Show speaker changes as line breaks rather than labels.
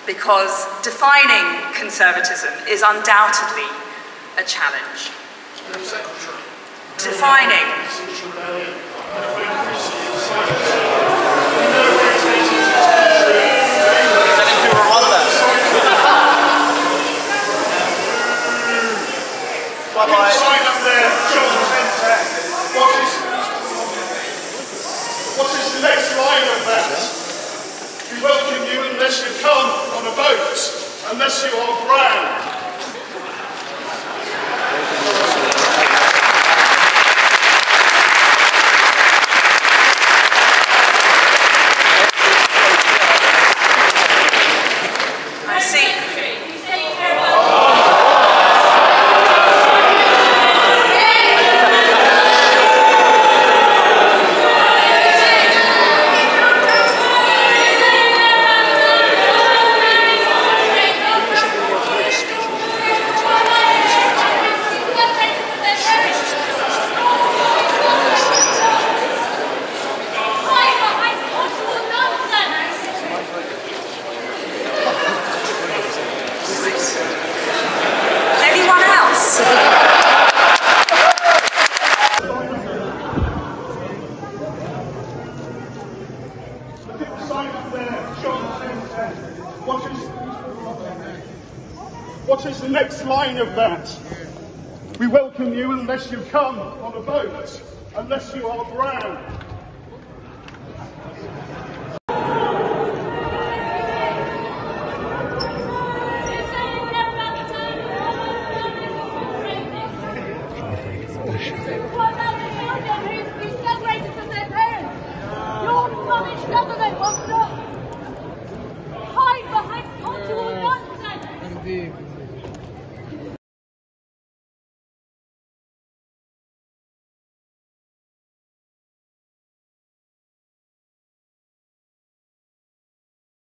because defining conservatism is undoubtedly a challenge. Defining.
Extinction Rebellion. Sign up there, children's centre. What is the next line of that? We welcome you unless you come on a boat, unless you are brown.
I see. Anyone else?
Sign up there, children's centre. What is the next line of that? We welcome you unless you come on a boat, unless you are brown.
Hide behind cultural nonsense!